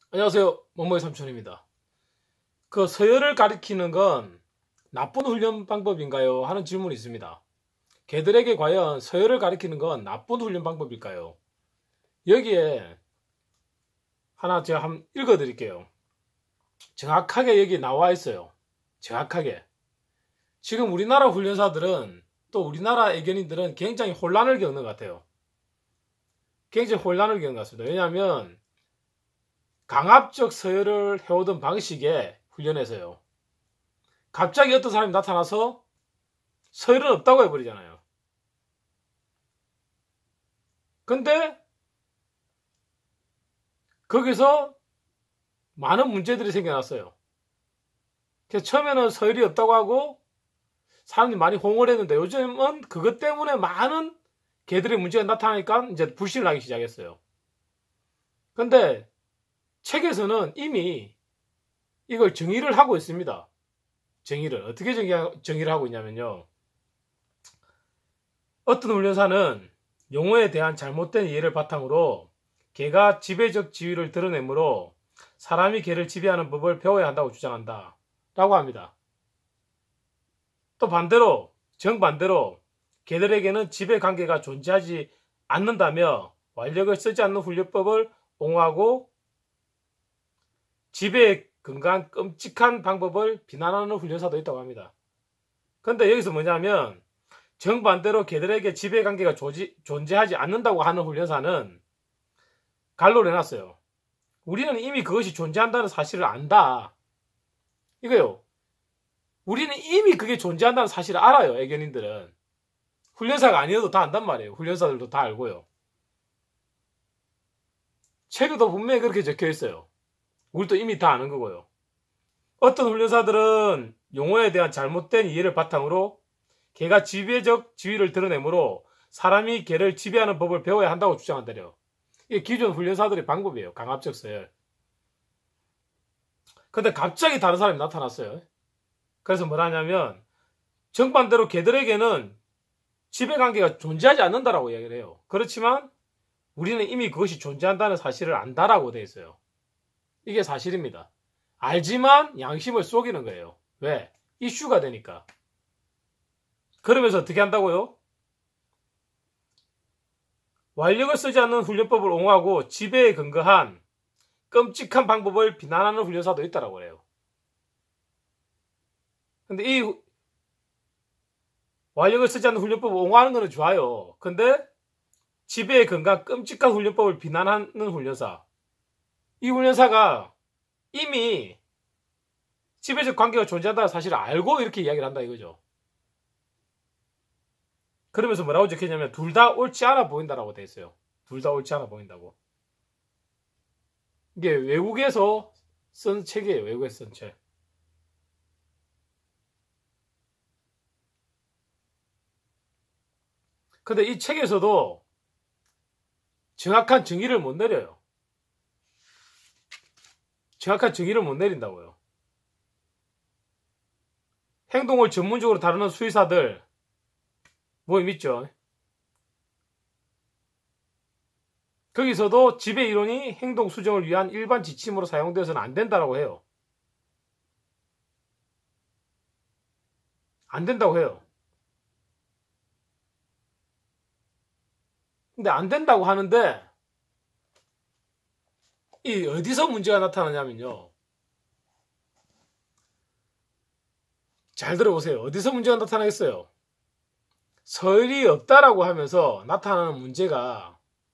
안녕하세요. 멍멍이 삼촌입니다. 서열을 가리키는 건 나쁜 훈련 방법인가요? 하는 질문이 있습니다. 개들에게 과연 서열을 가리키는 건 나쁜 훈련 방법일까요? 여기에 하나 제가 한번 읽어 드릴게요. 정확하게 여기 나와 있어요. 정확하게. 지금 우리나라 훈련사들은 또 우리나라 애견인들은 굉장히 혼란을 겪는 것 같아요. 굉장히 혼란을 겪는 것 같습니다. 왜냐하면 강압적 서열을 해오던 방식의 훈련에서요. 갑자기 어떤 사람이 나타나서 서열은 없다고 해버리잖아요. 근데 거기서 많은 문제들이 생겨났어요. 그래서 처음에는 서열이 없다고 하고 사람들이 많이 호응을 했는데 요즘은 그것 때문에 많은 개들의 문제가 나타나니까 이제 불신을 하기 시작했어요. 근데 책에서는 이미 이걸 정의를 하고 있습니다. 정의를. 어떻게 정의를 하고 있냐면요. 어떤 훈련사는 용어에 대한 잘못된 이해를 바탕으로 개가 지배적 지위를 드러내므로 사람이 개를 지배하는 법을 배워야 한다고 주장한다. 라고 합니다. 또 반대로, 정반대로 개들에게는 지배 관계가 존재하지 않는다며 완력을 쓰지 않는 훈련법을 옹호하고 지배에 근거한 끔찍한 방법을 비난하는 훈련사도 있다고 합니다. 근데 여기서 뭐냐면 정반대로 개들에게 지배관계가 존재하지 않는다고 하는 훈련사는 갈로를 해놨어요. 우리는 이미 그것이 존재한다는 사실을 안다. 이거요. 우리는 이미 그게 존재한다는 사실을 알아요. 애견인들은. 훈련사가 아니어도 다 안단 말이에요. 훈련사들도 다 알고요. 책에도 분명히 그렇게 적혀 있어요. 우리도 이미 다 아는 거고요. 어떤 훈련사들은 용어에 대한 잘못된 이해를 바탕으로 개가 지배적 지위를 드러내므로 사람이 개를 지배하는 법을 배워야 한다고 주장한다래요. 이게 기존 훈련사들의 방법이에요. 강압적 서열. 근데 갑자기 다른 사람이 나타났어요. 그래서 뭐라냐면 정반대로 개들에게는 지배관계가 존재하지 않는다라고 이야기를 해요. 그렇지만 우리는 이미 그것이 존재한다는 사실을 안다라고 되어 있어요. 이게 사실입니다. 알지만 양심을 속이는 거예요. 왜? 이슈가 되니까. 그러면서 어떻게 한다고요? 완력을 쓰지 않는 훈련법을 옹호하고 지배에 근거한 끔찍한 방법을 비난하는 훈련사도 있다라고 해요. 근데 이 완력을 쓰지 않는 훈련법을 옹호하는 거는 좋아요. 근데 지배에 근거한 끔찍한 훈련법을 비난하는 훈련사. 이 훈련사가 이미 지배적 관계가 존재한다는 사실을 알고 이렇게 이야기를 한다 이거죠. 그러면서 뭐라고 적혀있냐면 둘 다 옳지 않아 보인다라고 돼 있어요. 둘 다 옳지 않아 보인다고. 이게 외국에서 쓴 책이에요. 외국에서 쓴 책. 근데 이 책에서도 정확한 정의를 못 내려요. 정확한 정의를 못 내린다고요. 행동을 전문적으로 다루는 수의사들 모임 있죠. 거기서도 지배 이론이 행동 수정을 위한 일반 지침으로 사용되어서는 안 된다고 해요. 안 된다고 해요. 근데 안 된다고 하는데 이 어디서 문제가 나타나냐면요. 잘 들어보세요. 어디서 문제가 나타나겠어요? 서열이 없다라고 하면서 나타나는 문제가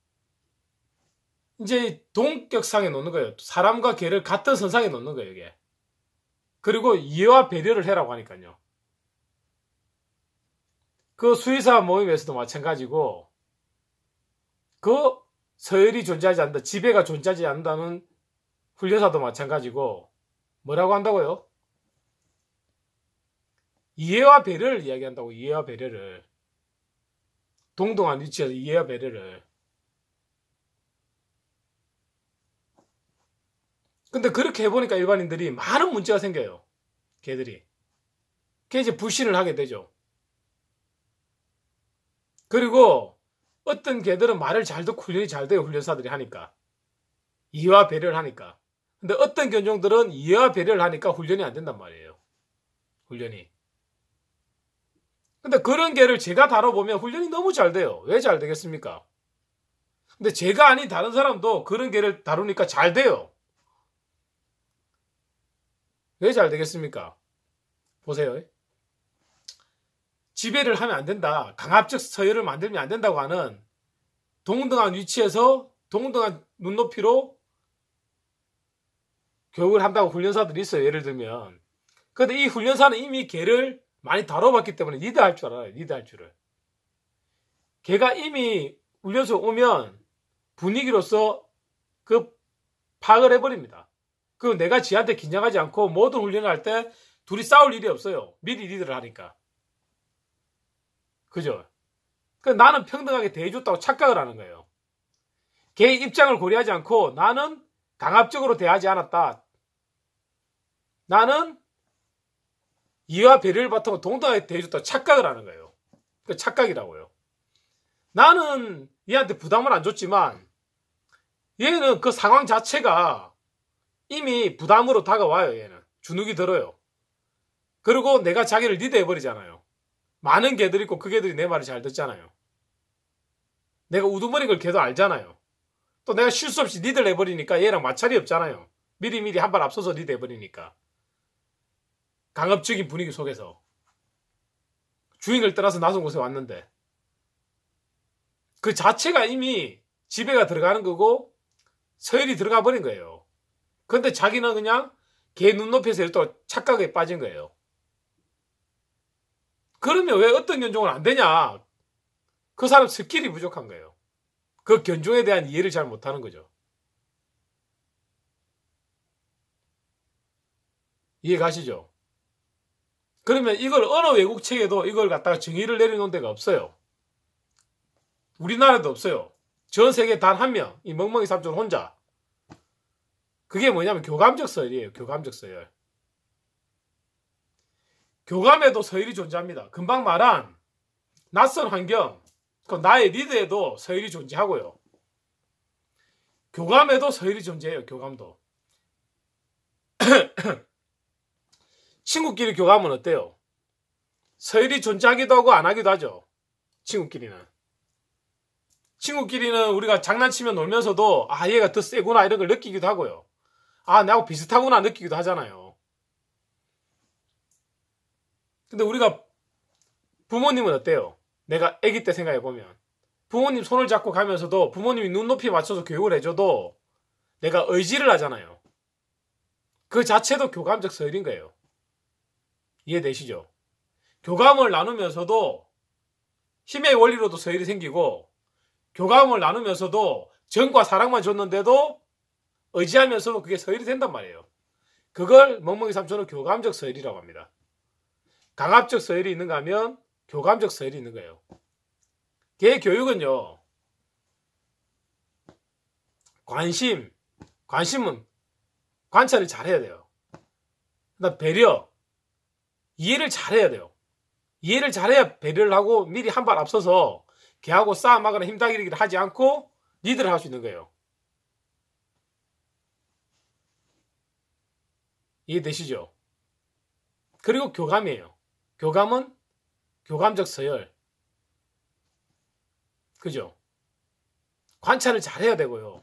이제 동격상에 놓는 거예요. 사람과 개를 같은 선상에 놓는 거예요, 이게. 그리고 이해와 배려를 해라고 하니까요. 그 수의사 모임에서도 마찬가지고 그 서열이 존재하지 않는다, 지배가 존재하지 않는다는 훈련사도 마찬가지고 뭐라고 한다고요? 이해와 배려를 이야기한다고. 이해와 배려를. 동등한 위치에서 이해와 배려를. 근데 그렇게 해보니까 일반인들이 많은 문제가 생겨요. 개들이. 그게 이제 불신을 하게 되죠. 그리고 어떤 개들은 말을 잘 듣고 훈련이 잘 돼요. 훈련사들이 하니까. 이해와 배려를 하니까. 근데 어떤 견종들은 이해와 배려를 하니까 훈련이 안 된단 말이에요. 훈련이. 근데 그런 개를 제가 다뤄보면 훈련이 너무 잘 돼요. 왜 잘 되겠습니까? 근데 제가 아닌 다른 사람도 그런 개를 다루니까 잘 돼요. 왜 잘 되겠습니까? 보세요. 지배를 하면 안 된다. 강압적 서열을 만들면 안 된다고 하는 동등한 위치에서 동등한 눈높이로 교육을 한다고 훈련사들이 있어요. 예를 들면. 근데 이 훈련사는 이미 개를 많이 다뤄봤기 때문에 리드할 줄 알아요. 리드할 줄을. 걔가 이미 훈련소 오면 분위기로서 그 파악을 해버립니다. 그 내가 지한테 긴장하지 않고 모든 훈련을 할 때 둘이 싸울 일이 없어요. 미리 리드를 하니까. 그죠? 그 나는 평등하게 대해줬다고 착각을 하는 거예요. 걔의 입장을 고려하지 않고 나는 강압적으로 대하지 않았다. 나는 이해와 배려를 바탕으로 동등하게 대해줬다고 착각을 하는 거예요. 그 착각이라고요. 나는 얘한테 부담을 안 줬지만 얘는 그 상황 자체가 이미 부담으로 다가와요. 얘는 주눅이 들어요. 그리고 내가 자기를 리드해버리잖아요. 많은 개들이 있고 그 개들이 내 말을 잘 듣잖아요. 내가 우두머리인 걸 걔도 알잖아요. 또 내가 실수 없이 리드를 해버리니까 얘랑 마찰이 없잖아요. 미리미리 한 발 앞서서 리드해버리니까. 강압적인 분위기 속에서. 주인을 떠나서 낯선 곳에 왔는데 그 자체가 이미 지배가 들어가는 거고 서열이 들어가 버린 거예요. 근데 자기는 그냥 걔 눈높이에서 또 착각에 빠진 거예요. 그러면 왜 어떤 견종은 안 되냐? 그 사람 스킬이 부족한 거예요. 그 견종에 대한 이해를 잘 못하는 거죠. 이해 가시죠? 그러면 이걸 어느 외국 책에도 이걸 갖다가 정의를 내려놓은 데가 없어요. 우리나라도 없어요. 전 세계 단 한 명, 이 멍멍이 삼촌 혼자. 그게 뭐냐면 교감적 서열이에요. 교감적 서열. 교감에도 서열이 존재합니다. 금방 말한 낯선 환경, 나의 리드에도 서열이 존재하고요. 교감에도 서열이 존재해요. 교감도. 친구끼리 교감은 어때요? 서열이 존재하기도 하고 안 하기도 하죠. 친구끼리는. 친구끼리는 우리가 장난치며 놀면서도 아 얘가 더 세구나 이런 걸 느끼기도 하고요. 아 나하고 비슷하구나 느끼기도 하잖아요. 근데 우리가 부모님은 어때요? 내가 아기 때 생각해보면 부모님 손을 잡고 가면서도 부모님이 눈높이에 맞춰서 교육을 해줘도 내가 의지를 하잖아요. 그 자체도 교감적 서열인 거예요. 이해되시죠? 교감을 나누면서도 힘의 원리로도 서열이 생기고 교감을 나누면서도 정과 사랑만 줬는데도 의지하면서도 그게 서열이 된단 말이에요. 그걸 멍멍이 삼촌은 교감적 서열이라고 합니다. 강압적 서열이 있는가 하면 교감적 서열이 있는 거예요. 개 교육은요. 관심은 관찰을 잘해야 돼요. 그다음 배려, 이해를 잘해야 돼요. 이해를 잘해야 배려를 하고 미리 한 발 앞서서 걔하고 싸움하거나 힘다기를 하지 않고 리드를 할 수 있는 거예요. 이해되시죠? 그리고 교감이에요. 교감은 교감적 서열. 그죠? 관찰을 잘해야 되고요.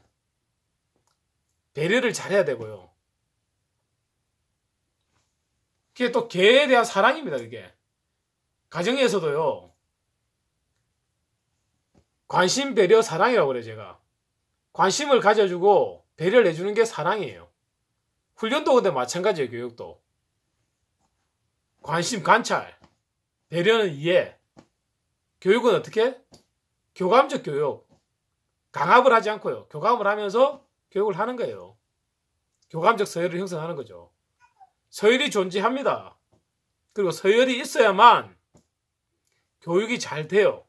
배려를 잘해야 되고요. 그게 또 개에 대한 사랑입니다. 그게 가정에서도요. 관심, 배려, 사랑이라고 그래요. 제가 관심을 가져주고 배려를 해주는 게 사랑이에요. 훈련도 근데 마찬가지예요. 교육도 관심, 관찰, 배려는 이해. 교육은 어떻게? 교감적 교육. 강압을 하지 않고요. 교감을 하면서 교육을 하는 거예요. 교감적 서열을 형성하는 거죠. 서열이 존재합니다. 그리고 서열이 있어야만 교육이 잘 돼요.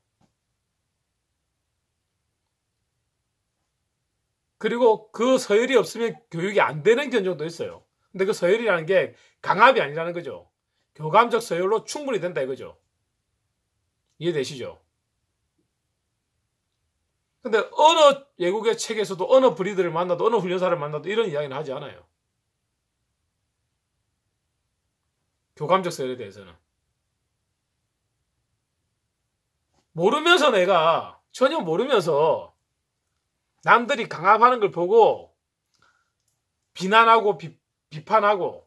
그리고 그 서열이 없으면 교육이 안 되는 견종도 있어요. 근데 그 서열이라는 게 강압이 아니라는 거죠. 교감적 서열로 충분히 된다 이거죠. 이해되시죠? 근데 어느 외국의 책에서도 어느 브리드를 만나도 어느 훈련사를 만나도 이런 이야기는 하지 않아요. 교감적 서열에 대해서는. 모르면서 내가 전혀 모르면서 남들이 강압하는 걸 보고 비난하고 비판하고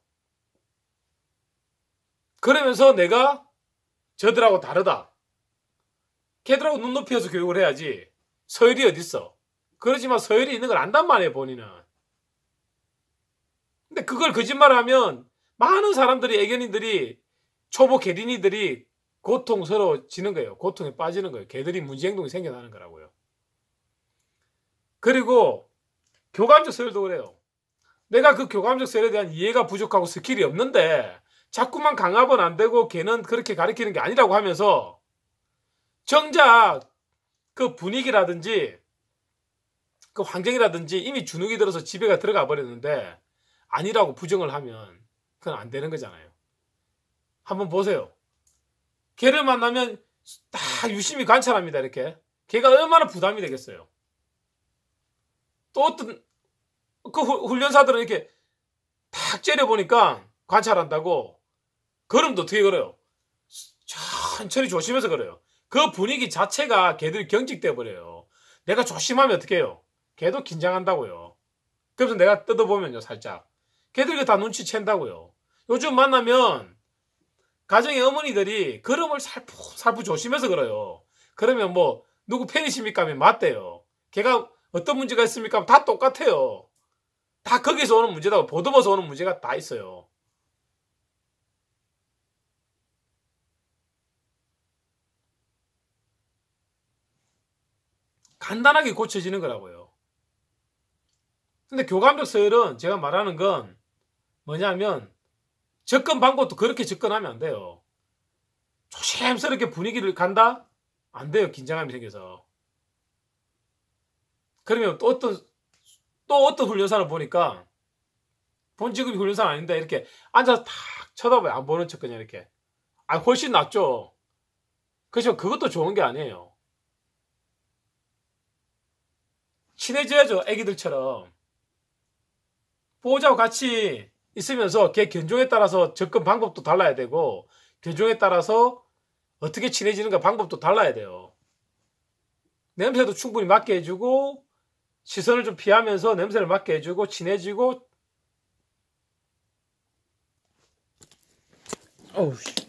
그러면서 내가 저들하고 다르다. 걔들하고 눈높이에서 교육을 해야지. 서열이 어딨어. 그러지만 서열이 있는 걸 안단 말이에요, 본인은. 근데 그걸 거짓말을 하면 많은 사람들이, 애견인들이, 초보 개린이들이 고통스러워지는 거예요. 고통에 빠지는 거예요. 걔들이 문제행동이 생겨나는 거라고요. 그리고 교감적 서열도 그래요. 내가 그 교감적 서열에 대한 이해가 부족하고 스킬이 없는데 자꾸만 강압은 안 되고 걔는 그렇게 가르치는 게 아니라고 하면서 정작 그 분위기라든지 그 환경이라든지 이미 주눅이 들어서 지배가 들어가 버렸는데 아니라고 부정을 하면 그건 안 되는 거잖아요. 한번 보세요. 걔를 만나면 딱 유심히 관찰합니다. 이렇게. 걔가 얼마나 부담이 되겠어요. 또 어떤 그 훈련사들은 이렇게 탁 째려보니까 관찰한다고 걸음도 어떻게 걸어요? 천천히 조심해서 걸어요. 그 분위기 자체가 걔들이 경직돼 버려요. 내가 조심하면 어떻게 해요? 걔도 긴장한다고요. 그래서 내가 뜯어보면요, 살짝. 걔들이 다 눈치챈다고요. 요즘 만나면 가정의 어머니들이 걸음을 살포 조심해서 걸어요. 그러면 뭐 누구 팬이십니까 하면 맞대요. 걔가 어떤 문제가 있습니까 하면 다 똑같아요. 다 거기서 오는 문제다. 보듬어서 오는 문제가 다 있어요. 간단하게 고쳐지는 거라고요. 근데 교감적 서열은 제가 말하는 건 뭐냐면 접근 방법도 그렇게 접근하면 안 돼요. 조심스럽게 분위기를 간다? 안 돼요. 긴장감이 생겨서. 그러면 또 어떤 훈련사를 보니까 본 직업이 훈련사 아닌데 이렇게 앉아서 탁 쳐다봐요. 안 보는 척 그냥 이렇게. 훨씬 낫죠. 그렇지만 그것도 좋은 게 아니에요. 친해져야죠. 애기들처럼. 보호자와 같이 있으면서 걔 견종에 따라서 접근 방법도 달라야 되고 견종에 따라서 어떻게 친해지는가 방법도 달라야 돼요. 냄새도 충분히 맡게 해주고 시선을 좀 피하면서 냄새를 맡게 해주고 친해지고 어우 씨.